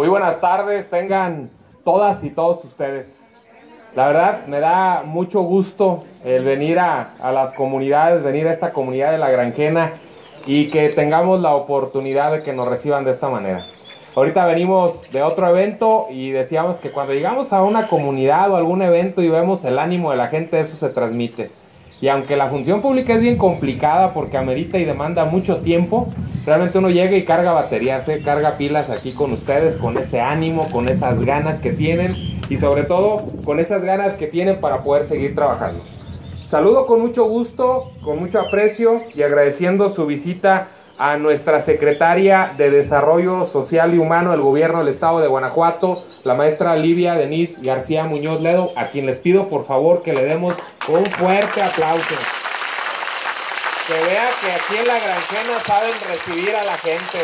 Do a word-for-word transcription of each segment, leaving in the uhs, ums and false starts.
Muy buenas tardes, tengan todas y todos ustedes. La verdad, me da mucho gusto el venir a, a las comunidades, venir a esta comunidad de La Granjena y que tengamos la oportunidad de que nos reciban de esta manera. Ahorita venimos de otro evento y decíamos que cuando llegamos a una comunidad o algún evento y vemos el ánimo de la gente, eso se transmite. Y aunque la función pública es bien complicada porque amerita y demanda mucho tiempo, realmente uno llega y carga baterías, ¿eh? carga pilas aquí con ustedes, con ese ánimo, con esas ganas que tienen y sobre todo con esas ganas que tienen para poder seguir trabajando. Saludo con mucho gusto, con mucho aprecio y agradeciendo su visita a nuestra secretaria de Desarrollo Social y Humano del Gobierno del Estado de Guanajuato, la maestra Livia Denise García Muñoz Ledo, a quien les pido por favor que le demos un fuerte aplauso. Que vea que aquí en La Granjena saben recibir a la gente.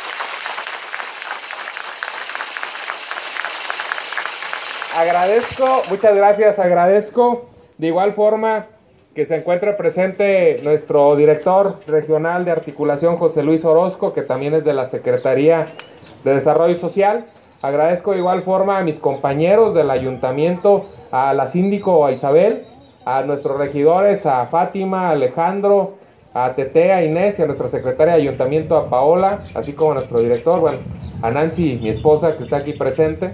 Agradezco, muchas gracias, agradezco. De igual forma que se encuentre presente nuestro director regional de articulación, José Luis Orozco, que también es de la Secretaría de Desarrollo Social. Agradezco de igual forma a mis compañeros del ayuntamiento, a la síndico, a Isabel, a nuestros regidores, a Fátima, a Alejandro, a Tete, a Inés y a nuestra secretaria de ayuntamiento, a Paola, así como a nuestro director, bueno, a Nancy, mi esposa, que está aquí presente,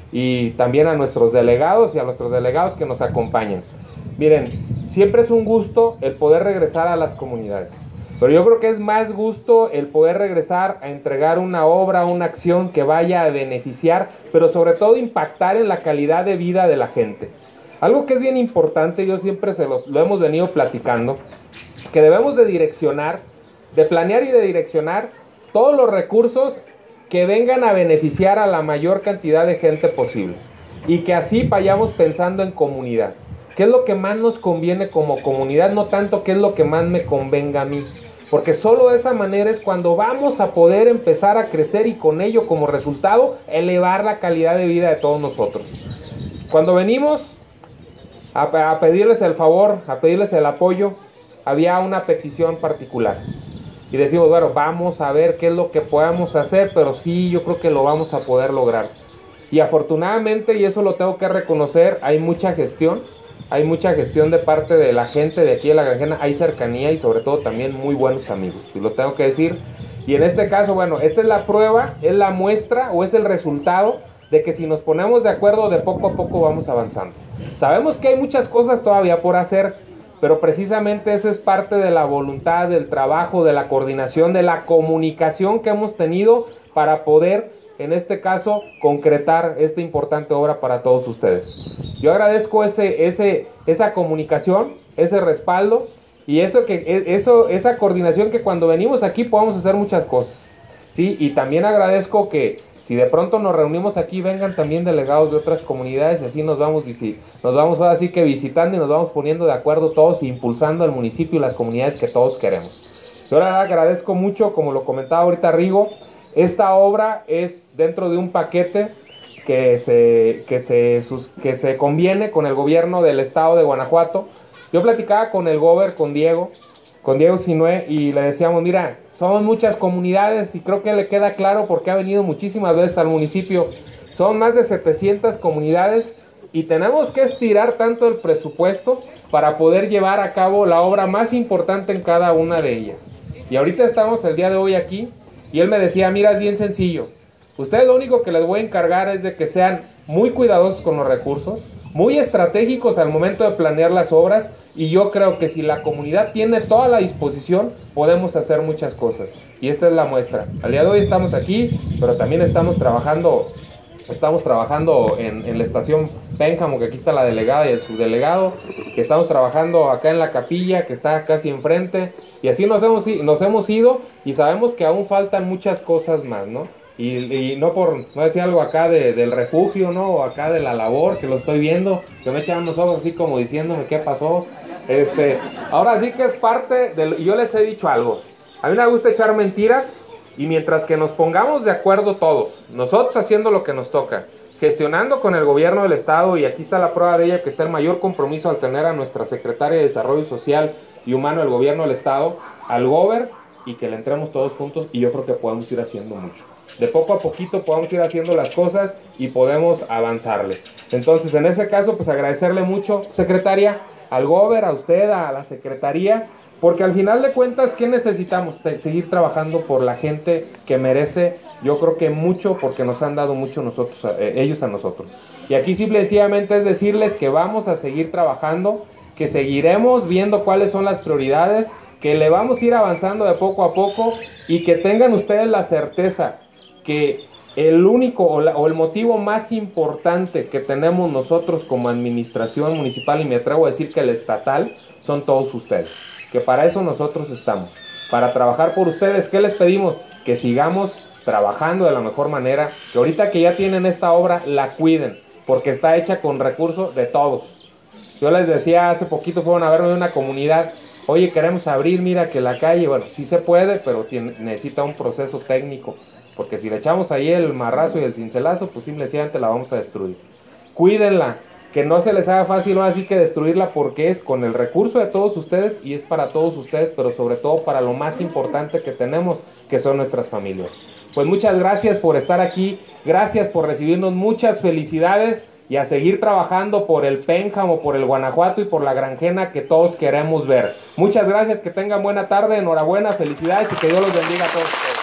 y también a nuestros delegados y a nuestros delegados que nos acompañan. Miren, siempre es un gusto el poder regresar a las comunidades, pero yo creo que es más gusto el poder regresar a entregar una obra, una acción que vaya a beneficiar, pero sobre todo impactar en la calidad de vida de la gente. Algo que es bien importante, yo siempre se los, lo hemos venido platicando, que debemos de direccionar, de planear y de direccionar todos los recursos que vengan a beneficiar a la mayor cantidad de gente posible y que así vayamos pensando en comunidad. ¿Qué es lo que más nos conviene como comunidad? No tanto qué es lo que más me convenga a mí. Porque solo de esa manera es cuando vamos a poder empezar a crecer y con ello como resultado elevar la calidad de vida de todos nosotros. Cuando venimos a, a pedirles el favor, a pedirles el apoyo, había una petición particular. Y decimos, bueno, vamos a ver qué es lo que podamos hacer, pero sí, yo creo que lo vamos a poder lograr. Y afortunadamente, y eso lo tengo que reconocer, hay mucha gestión. Hay mucha gestión de parte de la gente de aquí de La Granjena, hay cercanía y sobre todo también muy buenos amigos, y lo tengo que decir. Y en este caso, bueno, esta es la prueba, es la muestra o es el resultado de que si nos ponemos de acuerdo, de poco a poco vamos avanzando. Sabemos que hay muchas cosas todavía por hacer, pero precisamente eso es parte de la voluntad, del trabajo, de la coordinación, de la comunicación que hemos tenido para poder, en este caso, concretar esta importante obra para todos ustedes. Yo agradezco ese, ese, esa comunicación, ese respaldo y eso que, eso, esa coordinación que cuando venimos aquí podamos hacer muchas cosas, ¿sí? Y también agradezco que si de pronto nos reunimos aquí, vengan también delegados de otras comunidades y así nos vamos, nos vamos ahora sí que visitando y nos vamos poniendo de acuerdo todos e impulsando el municipio y las comunidades que todos queremos. Yo la verdad agradezco mucho, como lo comentaba ahorita Rigo, esta obra es dentro de un paquete que se, que, se, que se conviene con el gobierno del estado de Guanajuato. Yo platicaba con el gober, con Diego, con Diego Sinué, y le decíamos, mira, somos muchas comunidades y creo que le queda claro porque ha venido muchísimas veces al municipio. Son más de setecientas comunidades y tenemos que estirar tanto el presupuesto para poder llevar a cabo la obra más importante en cada una de ellas. Y ahorita estamos el día de hoy aquí y él me decía, mira, es bien sencillo. Ustedes lo único que les voy a encargar es de que sean muy cuidadosos con los recursos, muy estratégicos al momento de planear las obras y yo creo que si la comunidad tiene toda la disposición, podemos hacer muchas cosas. Y esta es la muestra. Al día de hoy estamos aquí, pero también estamos trabajando, estamos trabajando en, en la estación Pénjamo, que aquí está la delegada y el subdelegado, que estamos trabajando acá en la capilla, que está casi enfrente, y así nos hemos, nos hemos ido y sabemos que aún faltan muchas cosas más, ¿no? Y, y no por no decir algo acá de, del refugio, ¿no? O acá de la labor, que lo estoy viendo, que me echan los ojos así como diciéndome qué pasó. Este, ahora sí que es parte del... Y yo les he dicho algo. A mí me gusta echar mentiras y mientras que nos pongamos de acuerdo todos, nosotros haciendo lo que nos toca, gestionando con el gobierno del estado, y aquí está la prueba de ella, que está el mayor compromiso al tener a nuestra secretaria de Desarrollo Social y Humano del gobierno del estado, al gober, y que le entremos todos juntos, y yo creo que podemos ir haciendo mucho. De poco a poquito podemos ir haciendo las cosas y podemos avanzarle. Entonces, en ese caso, pues agradecerle mucho, secretaria, al gober, a usted, a la secretaría, porque al final de cuentas, ¿qué necesitamos? Seguir trabajando por la gente que merece, yo creo que mucho, porque nos han dado mucho nosotros, eh, ellos a nosotros. Y aquí simple y sencillamente es decirles que vamos a seguir trabajando, que seguiremos viendo cuáles son las prioridades, que le vamos a ir avanzando de poco a poco, y que tengan ustedes la certeza que el único o, la, o el motivo más importante que tenemos nosotros como administración municipal, y me atrevo a decir que el estatal, son todos ustedes, que para eso nosotros estamos, para trabajar por ustedes. ¿Qué les pedimos? Que sigamos trabajando de la mejor manera, que ahorita que ya tienen esta obra, la cuiden, porque está hecha con recursos de todos. Yo les decía, hace poquito fueron a verme de una comunidad, oye, queremos abrir, mira que la calle, bueno, sí se puede, pero tiene, necesita un proceso técnico, porque si le echamos ahí el marrazo y el cincelazo, pues simplemente la vamos a destruir. Cuídenla, que no se les haga fácil así que destruirla, porque es con el recurso de todos ustedes y es para todos ustedes, pero sobre todo para lo más importante que tenemos, que son nuestras familias. Pues muchas gracias por estar aquí, gracias por recibirnos, muchas felicidades, y a seguir trabajando por el Pénjamo, por el Guanajuato y por la Granjena que todos queremos ver. Muchas gracias, que tengan buena tarde, enhorabuena, felicidades y que Dios los bendiga a todos.